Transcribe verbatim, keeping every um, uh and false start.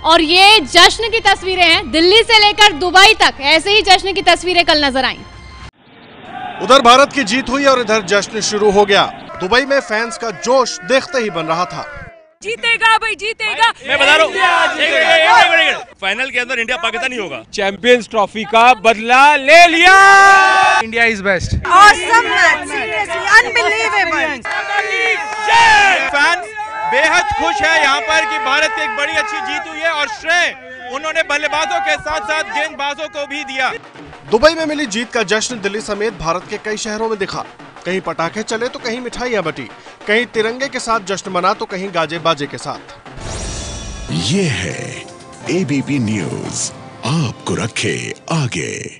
और ये जश्न की तस्वीरें हैं, दिल्ली से लेकर दुबई तक ऐसे ही जश्न की तस्वीरें कल नजर आई। उधर भारत की जीत हुई और इधर जश्न शुरू हो गया। दुबई में फैंस का जोश देखते ही बन रहा था। जीतेगा भाई जीतेगा, मैं बता रहा हूँ फाइनल के अंदर इंडिया पाकिस्तान ही होगा। चैंपियंस ट्रॉफी का बदला ले लिया। India is best. Awesome match, seriously unbelievable. Fans बेहद खुश है यहाँ पर कि भारत की एक बड़ी अच्छी जीत हुई है और श्रेय उन्होंने बल्लेबाजों के साथ साथ गेंदबाजों को भी दिया। दुबई में मिली जीत का जश्न दिल्ली समेत भारत के कई शहरों में दिखा। कहीं पटाखे चले तो कहीं मिठाइयां बटी, कहीं तिरंगे के साथ जश्न मना तो कहीं गाजे बाजे के साथ। ये है एबीपी न्यूज़, आपको रखे आगे।